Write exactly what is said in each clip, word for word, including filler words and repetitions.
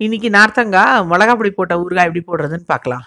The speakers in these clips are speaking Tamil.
இன்னைக்கு நார்த்தங்காய் மிளகா பொடி போட்ட ஊறுகாய் எப்படி போடுறதுன்னு பார்க்கலாம்.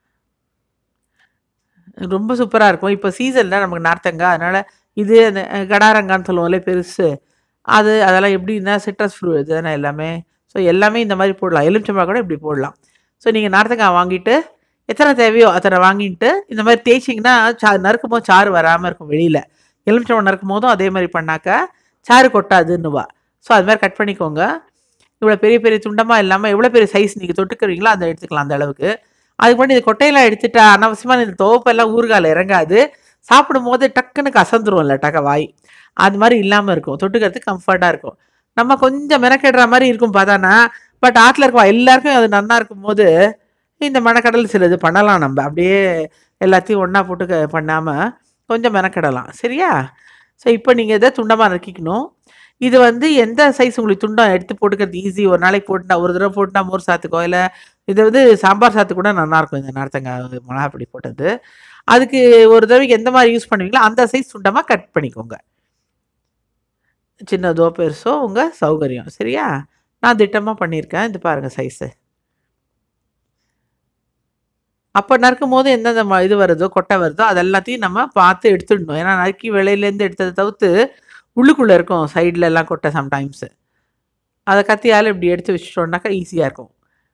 ரொம்ப சூப்பராக இருக்கும். இப்போ சீசனில் நமக்கு நார்த்தங்காய், அதனால் இது அந்த கடாரங்கான்னு சொல்லுவோம்ல பெருசு, அது அதெல்லாம் எப்படின்னா சிட்ரஸ் ஃப்ரூ இது தானே எல்லாமே. ஸோ எல்லாமே இந்த மாதிரி போடலாம். எலுமிச்சம்பழம் கூட இப்படி போடலாம். ஸோ நீங்கள் நார்த்தங்காய் வாங்கிட்டு எத்தனை தேவையோ அத்தனை வாங்கிட்டு இந்த மாதிரி தேய்ச்சிங்கன்னா சா நறுக்கும் போது சாறு வராமல் இருக்கும் வெளியில். எலுமிச்சம்பழம் நறுக்கும் போதும் அதே மாதிரி பண்ணாக்கா சாறு கொட்டாதுன்னுவா. ஸோ அது மாதிரி கட் பண்ணிக்கோங்க. இவ்வளோ பெரிய பெரிய துண்டமாக இல்லாமல் எவ்வளோ பெரிய சைஸ் நீங்கள் தொட்டுக்கிறீங்களோ அதை எடுத்துக்கலாம் அந்த அளவுக்கு. அதுக்கு முன்னாடி இந்த கொட்டையெல்லாம் எடுத்துட்டா அனாவசியமாக இந்த துவப்பெல்லாம் ஊறுகாயில் இறங்காது. சாப்பிடும் போது டக்குன்னு கசந்துரும் இல்லை டக்க வாய். அது மாதிரி இல்லாமல் இருக்கும். தொட்டுக்கிறதுக்கு கம்ஃபர்ட்டாக இருக்கும். நம்ம கொஞ்சம் மெனக்கெடுற மாதிரி இருக்கும் பார்த்தானா, பட் ஆற்றுல இருக்கவா எல்லாருக்கும் அது நல்லா இருக்கும் போது இந்த மணக்கடல் சில இது பண்ணலாம். நம்ம அப்படியே எல்லாத்தையும் ஒன்றா போட்டு க பண்ணாமல் கொஞ்சம் மெனக்கெடலாம். சரியா? ஸோ இப்போ நீங்கள் இதை துண்டமாக நறுக்கிக்கணும். இது வந்து எந்த சைஸ் உங்களுக்கு துண்டம் எடுத்து போட்டுக்கிறது ஈஸி. ஒரு நாளைக்கு போட்டுனா ஒரு தடவை போட்டுனா மோர் சாத்துக்கோ, இல்லை இது வந்து சாம்பார் சாத்து கூட நல்லாயிருக்கும் இந்த நார்த்தங்காய் மிளகா பொடி போட்டது. அதுக்கு ஒரு தடவைக்கு எந்த மாதிரி யூஸ் பண்ணுவீங்களோ அந்த சைஸ் துண்டமாக கட் பண்ணிக்கோங்க. சின்னதோ பெருசோ உங்கள் சௌகரியம். சரியா? நான் திட்டமாக பண்ணியிருக்கேன். இது பாருங்கள் சைஸு. அப்போ நறுக்கும் போது எந்தெந்த ம இது வருதோ கொட்டை வருதோ அது எல்லாத்தையும் நம்ம பார்த்து எடுத்துடணும். ஏன்னா நறுக்கி வெளியிலேருந்து எடுத்ததை தவிர்த்து உள்ளுக்குள்ளே இருக்கும் சைடில் எல்லாம் கொட்டை சம்டைம்ஸு. அதை கத்தியால் இப்படி எடுத்து வச்சுட்டோம்னாக்கா ஈஸியாக இருக்கும்.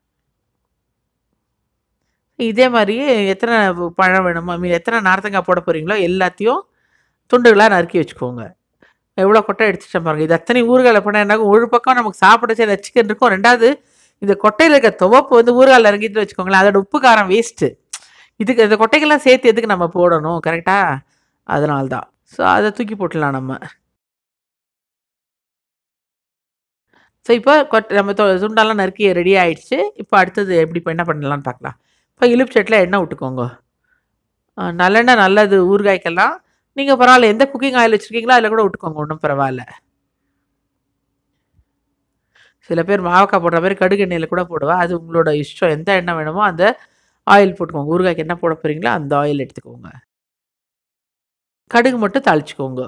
இதே மாதிரியே எத்தனை பழம் வேணுமோ மீன் எத்தனை நார்த்தங்காய் போட போகிறீங்களோ எல்லாத்தையும் துண்டுகளாக நறுக்கி வச்சுக்கோங்க. எவ்வளோ கொட்டை எடுத்துட்டேன் பாருங்கள். இது அத்தனை ஊறுகாயில் போனால் என்னாகும், ஒரு பக்கம் நமக்கு சாப்பிடச்சே சிக்கன் இருக்கும், ரெண்டாவது இந்த கொட்டையில் இருக்க துவப்பு வந்து ஊறுகாயில் இறங்கிட்டு வச்சுக்கோங்களேன், அதோட உப்பு காரம் வேஸ்ட்டு. இதுக்கு இந்த கொட்டைகள்லாம் சேர்த்து எதுக்கு நம்ம போடணும், கரெக்டாக? அதனால்தான். ஸோ அதை தூக்கி போட்டுடலாம் நம்ம. ஸோ இப்போ கொட் நம்ம தொ துண்டெல்லாம் நறுக்கி ரெடி ஆகிடுச்சு. இப்போ அடுத்தது எப்படி இப்போ என்ன பண்ணலான்னு பார்க்கலாம். இப்போ இலுப்புச்சட்டில் எண்ணெய் விட்டுக்கோங்க. நல்லெண்ணெய் நல்லது ஊறுகாய்க்கெல்லாம். நீங்கள் பரவாயில்ல எந்த குக்கிங் ஆயில் வச்சுருக்கீங்களோ அதில் கூட விட்டுக்கோங்க, ஒன்றும் பரவாயில்ல. சில பேர் மாவக்காய் போடுற மாதிரி கடுகு எண்ணெயில் கூட போடுவா. அது உங்களோட இஷ்டம். எந்த எண்ணெய் வேணுமோ அந்த ஆயில் போட்டுக்கோங்க. ஊறுகாய்க்கு என்ன போட போகிறீங்களோ அந்த ஆயில் எடுத்துக்கோங்க. கடுகு மட்டும் தாளிச்சுக்கோங்க.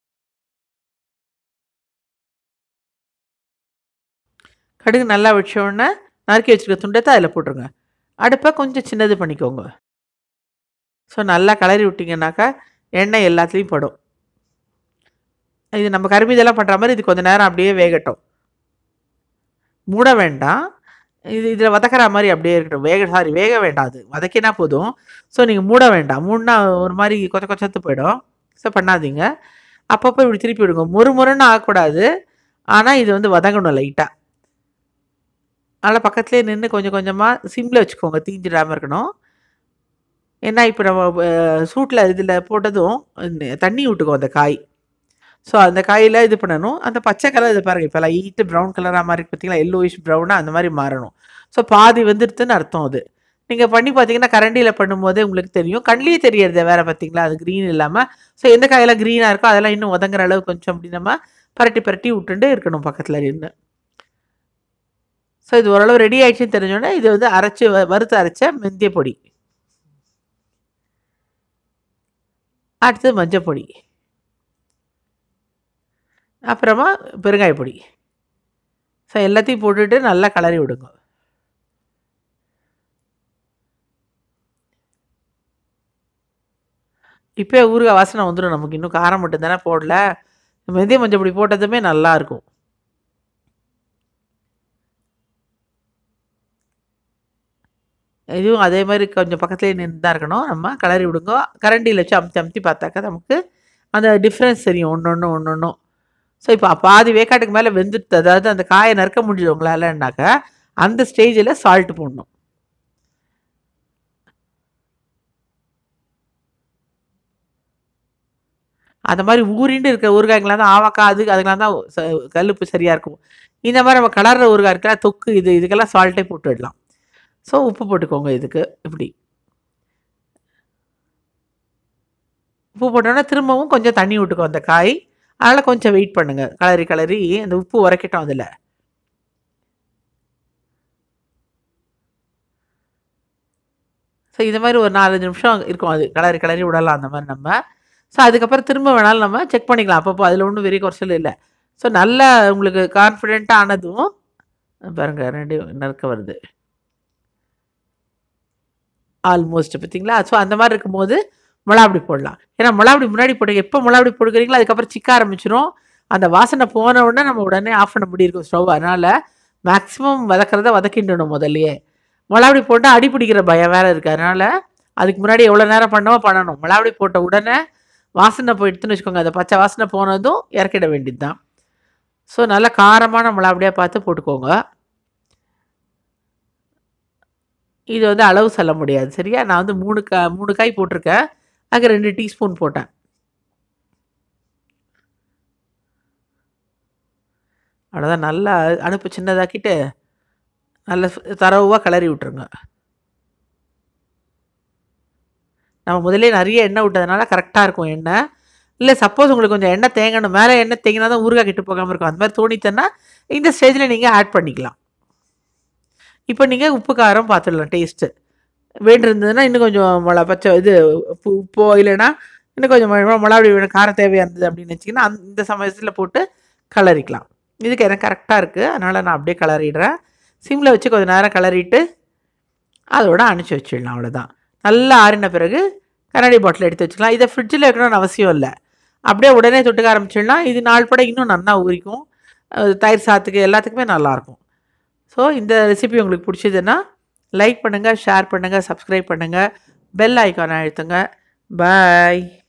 கடுகு நல்லா வச்ச உடனே நறுக்கி வச்சுருக்க துண்டத்தை அதில் போட்டுருங்க. அடுப்பை கொஞ்சம் சின்னது பண்ணிக்கோங்க. ஸோ நல்லா கிளறி விட்டிங்கன்னாக்கா எண்ணெய் எல்லாத்துலேயும் படும். இது நம்ம கருமீதெல்லாம் பண்ணுற மாதிரி இது கொஞ்சம் நேரம் அப்படியே வேகட்டும். மூட வேண்டாம். இது இதில் வதக்கிற மாதிரி அப்படியே இருக்கட்டும். வேக சாரி வேக வேண்டாம், அது வதக்கினா போதும். ஸோ நீங்கள் மூட வேண்டாம். மூடினா ஒரு மாதிரி கொச்ச கொச்சத்து போயிடும். ஸோ பண்ணாதீங்க. அப்பப்போ இப்படி திருப்பி விடுங்க. முறு முறுன்னு ஆகக்கூடாது, ஆனால் இது வந்து வதங்கணும் லைட்டாக. அதனால் பக்கத்துலேயே நின்று கொஞ்சம் கொஞ்சமாக சிம்மில் வச்சுக்கோங்க, தீஞ்சிடாமல் இருக்கணும். ஏன்னா இப்போ நம்ம சூட்டில் இதில் போட்டதும் தண்ணி விட்டுக்கோ அந்த காய். ஸோ அந்த காயில் இது பண்ணணும். அந்த பச்சை கலர் இது பாருங்கள், இப்போ லைட்டு ப்ரௌன் கலராக மாதிரி பார்த்தீங்களா, எல்லோயிஷ் ப்ரௌனாக அந்த மாதிரி மாறணும். ஸோ பாதி வந்துடுதுன்னு அர்த்தம். அது நீங்கள் பண்ணி பார்த்தீங்கன்னா கரண்டியில் பண்ணும்போதே உங்களுக்கு தெரியும். கண்ணிலே தெரியறது வேறு பார்த்தீங்களா, அது க்ரீன் இல்லாமல். ஸோ எந்த காயெல்லாம் க்ரீனாக இருக்கோ அதெல்லாம் இன்னும் உதங்குற அளவு கொஞ்சம் அப்படி நம்ம பரட்டி பரட்டி விட்டுட்டு இருக்கணும் பக்கத்தில் நின்று. ஸோ இது ஓரளவு ரெடி ஆகிடுச்சின்னு தெரிஞ்சோடனே இது வந்து அரைச்சி வறுத்து அரைச்ச மெந்திய பொடி, அடுத்து மஞ்சள் பொடி, அப்புறமா பெருங்காய பொடி. ஸோ எல்லாத்தையும் போட்டுட்டு நல்லா கிளறி விடுங்க. இப்போ ஊறுகாய் வாசனை வந்துடும் நமக்கு. இன்னும் காரம் மட்டும் தானே போடல. மெந்திய மஞ்சள் பொடி போட்டதுமே நல்லாயிருக்கும். இதுவும் அதே மாதிரி கொஞ்சம் பக்கத்துலேயே நின்று தான் இருக்கணும். நம்ம கிளறி விடுங்க. கரண்டியில் வச்சு அமுத்தி அமுத்தி பார்த்தாக்கா நமக்கு அந்த டிஃப்ரென்ஸ் தெரியும் ஒன்று ஒன்று ஒன்று ஒன்றும். ஸோ இப்போ பாதி வேக்காட்டுக்கு மேலே வெந்துட்டு, அதாவது அந்த காயை நறுக்க முடிஞ்சது உங்களாலன்னாக்கா அந்த ஸ்டேஜில் சால்ட் போடணும். அந்த மாதிரி ஊறிண்டு இருக்கிற ஊறுகாய்ங்களாம் தான் ஆவாக்காய், அது அதுக்கெலாம் தான் ச கல்லுப்பு சரியாக இருக்கும். இந்த மாதிரி நம்ம கலர்ற ஊறுகாய் இருக்கிற தொக்கு இது இதுக்கெல்லாம் சால்ட்டே போட்டுடலாம். ஸோ உப்பு போட்டுக்கோங்க இதுக்கு. இப்படி உப்பு போட்டோன்னா திரும்பவும் கொஞ்சம் தண்ணி விட்டுக்கோ அந்த காய். அதனால் கொஞ்சம் வெயிட் பண்ணுங்கள். கலரி கலரி அந்த உப்பு உரைக்கட்டும் அதில். ஸோ இது மாதிரி ஒரு நாலஞ்சு நிமிஷம் இருக்கும், அது கலரி கலரி விடலாம் அந்த மாதிரி நம்ம. ஸோ அதுக்கப்புறம் திரும்ப வேணாலும் நம்ம செக் பண்ணிக்கலாம் அப்பப்போ. அதில் ஒன்றும் வெறி குறைச்சல் இல்லை. ஸோ நல்லா உங்களுக்கு கான்ஃபிடென்ட்டாக ஆனதும் பாருங்கள் ரெண்டு நறுக்க வருது ஆல்மோஸ்ட் பார்த்தீங்களா. ஸோ அந்த மாதிரி இருக்கும்போது மிளகாப்பொடி போடலாம். ஏன்னா மிளகாப்பொடி முன்னாடி போட்டு எப்போ மிளகாப்பொடி போடுக்கிறீங்களோ அதுக்கப்புறம் சிக்க ஆரம்பிச்சிடும். அந்த வாசனை போன உடனே நம்ம உடனே ஆஃப் பண்ண முடி இருக்கும் ஸ்டவ். அதனால் மேக்ஸிமம் வதக்கிறத வதக்கிண்டணும் முதல்லையே. மிளகாப்பொடி போட்டால் அடி பிடிக்கிற பயம் வேறு இருக்குது. அதனால் அதுக்கு முன்னாடி எவ்வளோ நேரம் பண்ணவோ பண்ணணும். மிளகாப்பொடி போட்ட உடனே வாசனை போயிடுத்துன்னு வச்சுக்கோங்க, அந்த பச்சை வாசனை போனதும் இறக்கிட வேண்டியது தான். ஸோ நல்லா காரமான மிளகாப்பொடியாக பார்த்து போட்டுக்கோங்க. இது வந்து அளவு சொல்ல முடியாது சரியா. நான் வந்து மூணு கா மூணு காய் போட்டிருக்கேன். அதுக்கு ரெண்டு டீஸ்பூன் போட்டேன். அவ்வளோதான். நல்லா அடுப்பு சின்னதாக்கிட்டு நல்லா தரவாக கிளறி விட்டுருங்க. நம்ம முதல்லே நிறைய எண்ணெய் விட்டதுனால கரெக்டாக இருக்கும் எண்ணெய். இல்லை சப்போஸ் உங்களுக்கு கொஞ்சம் எண்ணெய் தேங்கணும், மேலே எண்ணெய் தேங்கினா தான் ஊறுகாய் கெட்டு போகாமல் இருக்கும். அந்த மாதிரி தோணித்தன்னா இந்த ஸ்டேஜில் நீங்கள் ஆட் பண்ணிக்கலாம். இப்போ நீங்கள் உப்பு காரம் பார்த்துடலாம் டேஸ்ட்டு. வேண்டியிருந்ததுன்னா இன்னும் கொஞ்சம் மிளகா பச்சை இது உப்பு உப்போ இல்லைன்னா இன்னும் கொஞ்சம் மிளகாப்பொடி வேணும் காரம் தேவையாக இருந்தது அப்படின்னு வச்சிங்கன்னா அந்த இந்த சமயத்தில் போட்டு கலரிக்கலாம். இதுக்கு எனக்கு கரெக்டாக இருக்குது, அதனால் நான் அப்படியே கலரிடுறேன். சிம்மில் வச்சு கொஞ்சம் நேரம் கலரிட்டு அதோட அனுப்பிச்சி வச்சிடலாம். அவ்வளோதான். நல்லா ஆறின பிறகு கண்ணாடி பாட்டில் எடுத்து வச்சுக்கலாம். இதை ஃப்ரிட்ஜில் வைக்கணும்னு அவசியம் இல்லை. அப்படியே உடனே தொட்டுக்க ஆரம்பிச்சிடலாம். இது நாள் பட இன்னும் நல்லா ஊறிக்கும். தயிர் சாத்துக்கு எல்லாத்துக்குமே நல்லாயிருக்கும். ஸோ இந்த ரெசிபி உங்களுக்கு பிடிச்சதுன்னா லைக் பண்ணுங்கள், ஷேர் பண்ணுங்கள், சப்ஸ்கிரைப் பண்ணுங்கள், பெல் ஐக்கானை அழுத்துங்க. பாய்.